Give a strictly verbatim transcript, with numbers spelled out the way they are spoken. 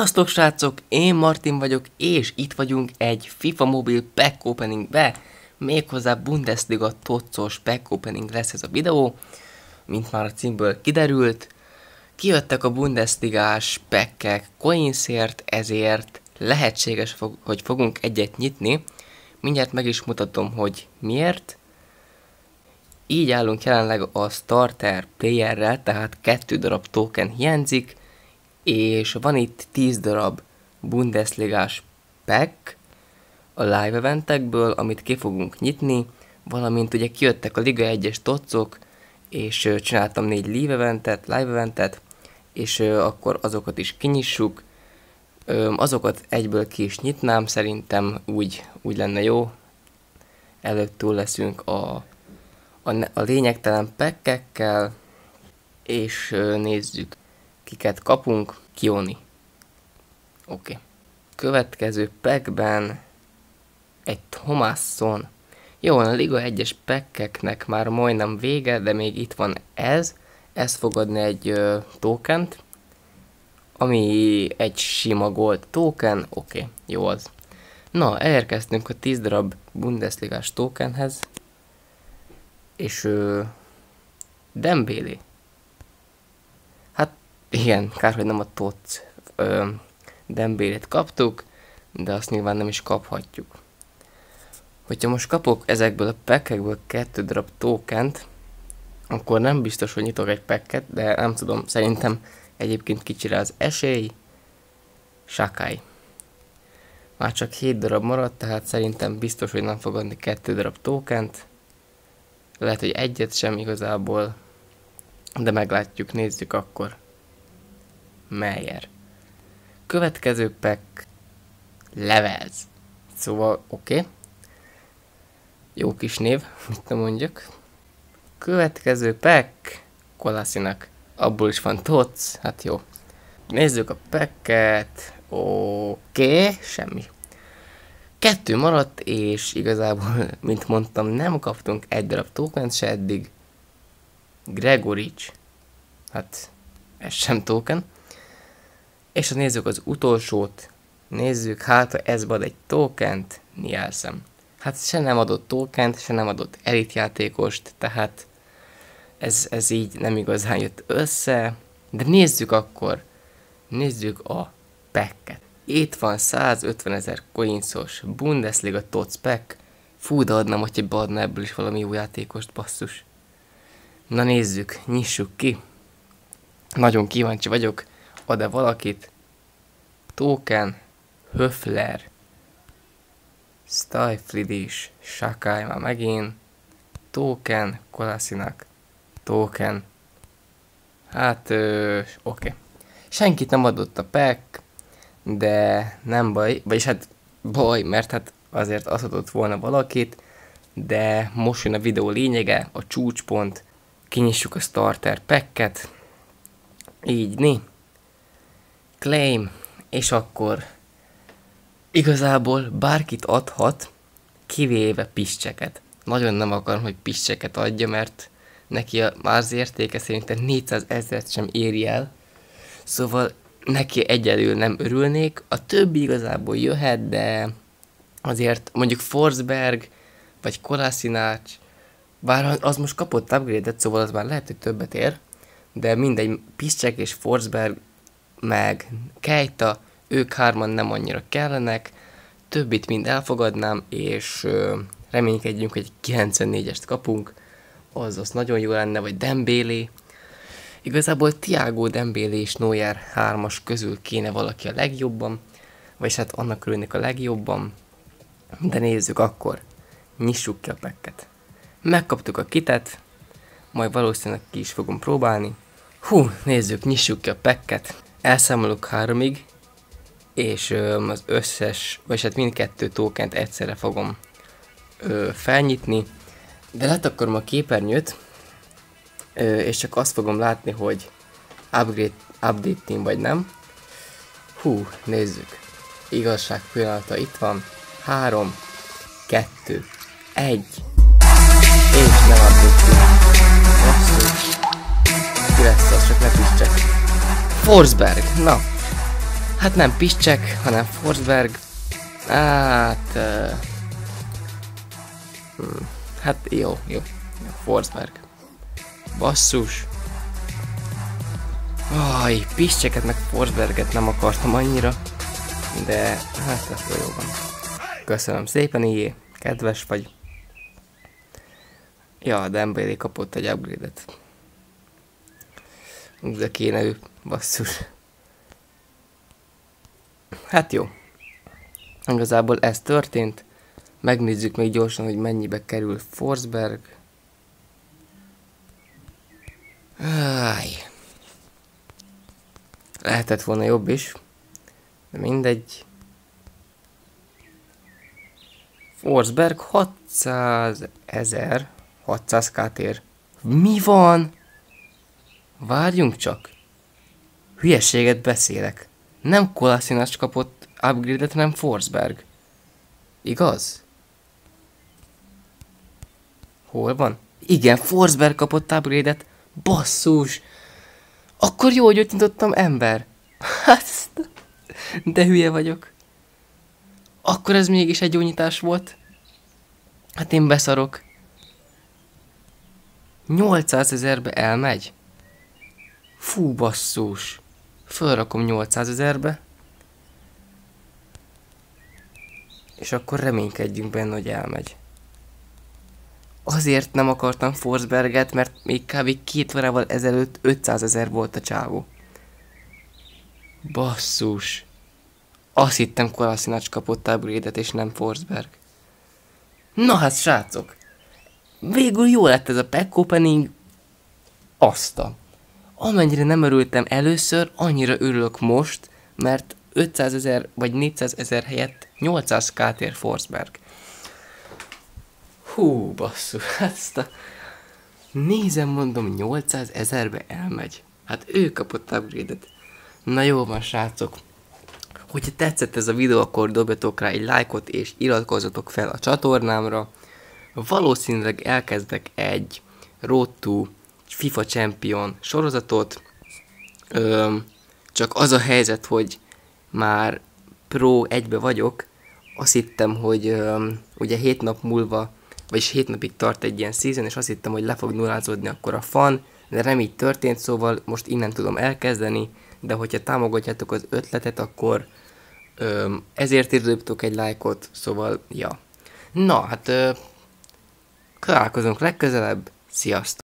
Sziasztok srácok, én Martin vagyok, és itt vagyunk egy FIFA Mobile Pack Openingbe, méghozzá Bundesliga tocos Pack Opening lesz ez a videó, mint már a címből kiderült. Kijöttek a Bundesligás packek coinsért, ezért lehetséges, hogy fogunk egyet nyitni. Mindjárt meg is mutatom, hogy miért. Így állunk jelenleg a starter playerrel, tehát kettő darab token hiányzik, és van itt tíz darab Bundesligás pack a live eventekből, amit ki fogunk nyitni, valamint ugye kijöttek a Liga egyes tocok, és uh, csináltam négy live eventet, live eventet, és uh, akkor azokat is kinyissuk. Um, azokat egyből ki is nyitnám, szerintem úgy, úgy lenne jó. Előtt túl leszünk a, a, a lényegtelen packekkel, és uh, nézzük, kiket kapunk. Kioni. Oké. Okay. Következő packben egy Thomasson. Jó, a Liga egyes packeknek már majdnem vége, de még itt van ez. Ez fog adni egy uh, tokent, ami egy sima gold token. Oké, okay, jó az. Na, elérkeztünk a tíz darab Bundesligás tokenhez. És uh, Dembélé. Hát igen, kár, hogy nem a Tots uh, Dembélét kaptuk, de azt nyilván nem is kaphatjuk. Hogyha most kapok ezekből a packekből kettő darab tokent, akkor nem biztos, hogy nyitok egy packet, de nem tudom, szerintem egyébként kicsire az esély. Sakai. Már csak hét darab maradt, tehát szerintem biztos, hogy nem fog adni kettő darab tokent. Lehet, hogy egyet sem igazából, de meglátjuk, nézzük akkor. Meyer. Következő pack Levels. Szóval oké. Okay. Jó kis név, mit nem mondjak. Következő pack Kolasinac. Abból is van Tots, hát jó. Nézzük a packet. Oké, okay. Semmi. Kettő maradt, és igazából, mint mondtam, nem kaptunk egy darab tokent se eddig. Gregorics. Hát, ez sem token. És ha nézzük az utolsót, nézzük, hát ha ez ad egy tokent, Nielsen. Hát se nem adott tokent, se nem adott elitjátékost, tehát ez, ez így nem igazán jött össze. De nézzük akkor, nézzük a packet. Itt van százötvenezer coinsos Bundesliga Tots pack. Fú, de adnám, hogyha beadna ebből is valami jó játékost, basszus. Na nézzük, nyissuk ki. Nagyon kíváncsi vagyok. Ad-e valakit? Token, Höfler, Stajflidis, Sakai már megint, Token, Kolasinac, Token. Hát, oké. Okay. Senkit nem adott a pack, de nem baj, vagyis hát baj, mert hát azért azt adott volna valakit, de most jön a videó lényege, a csúcspont, kinyissuk a starter packet, így né. Claim, és akkor igazából bárkit adhat, kivéve Piszcseket. Nagyon nem akarom, hogy Piszcseket adja, mert neki a, már az értéke szerintem négyszázezret sem éri el. Szóval neki egyelőre nem örülnék. A többi igazából jöhet, de azért mondjuk Forsberg, vagy Kolasinac, bár az most kapott upgrade-et, szóval az már lehet, hogy többet ér, de mindegy, Piszcsek és Forsberg, meg Keita, ők hárman nem annyira kellenek, többit mind elfogadnám, és ö, reménykedjünk, hogy kilencvennégyest kapunk, azaz nagyon jó lenne, vagy Dembélé. Igazából Thiago, Dembélé és Neuer hármas közül kéne valaki a legjobban, vagyis hát annak örülnék a legjobban, de nézzük akkor, nyissuk ki a packet. Megkaptuk a kitet, majd valószínűleg ki is fogom próbálni. Hú, nézzük, nyissuk ki a packet. Elszámolok háromig, és ö, az összes, vagy hát mindkettő tokent egyszerre fogom ö, felnyitni. De letakarom a képernyőt, ö, és csak azt fogom látni, hogy upgrade, update team vagy nem. Hú, nézzük. Igazság pillanata itt van. három, kettő, egy. És nem update team. Ki lesz az, csak ne Piszcsek. Forsberg, na. Hát nem Piszczek, hanem Forsberg. Hát... Uh, hmm, hát jó, jó. Forsberg. Basszus. Aj, Piszczeket meg Forsberget nem akartam annyira. De hát ez jó van. Köszönöm szépen, Ijé. Kedves vagy. Ja, Dembélé kapott egy upgrade-et. De kéne ő, basszus. Hát jó. Igazából ez történt. Megnézzük még gyorsan, hogy mennyibe kerül Forsberg. Áj. Lehetett volna jobb is. De mindegy. Forsberg hatszázezer. hatszáz ká-tér. Mi van? Várjunk csak. Hülyeséget beszélek. Nem Kolasinac kapott upgrade-et, hanem Forsberg. Igaz? Hol van? Igen, Forsberg kapott upgrade-et. Basszus! Akkor jó, hogy őt nyitottam, ember. Hát, de hülye vagyok. Akkor ez mégis egy jó nyitás volt. Hát én beszarok. nyolcszázezerbe elmegy. Fú, basszus. Fölrakom nyolcszázezerbe. És akkor reménykedjünk benne, hogy elmegy. Azért nem akartam Forsberget, mert még kb. két órával ezelőtt ötszázezer volt a csávó. Basszus. Azt hittem Kolasinac kapott upgrade-et és nem Forsberg. Na hát srácok. Végül jó lett ez a pack opening. Azta. Amennyire nem örültem először, annyira örülök most, mert ötszázezer vagy négyszázezer helyett nyolcszáz ká-tér Forsberg. Hú, basszus, ezt a... Nézem, mondom, nyolcszázezerbe elmegy. Hát ő kapott upgrade-et. Na jó van, srácok. Hogyha tetszett ez a videó, akkor dobjatok rá egy lájkot, és iratkozzatok fel a csatornámra. Valószínűleg elkezdek egy Road to FIFA Champion sorozatot. Öm, csak az a helyzet, hogy már Pro egybe vagyok. Azt hittem, hogy öm, ugye hét nap múlva, vagyis hét napig tart egy ilyen season, és azt hittem, hogy le fog nullázódni akkor a fan, de nem így történt, szóval most innen tudom elkezdeni, de hogyha támogatjátok az ötletet, akkor öm, ezért írjatok egy lájkot, szóval ja. Na, hát ö, találkozunk legközelebb, sziasztok!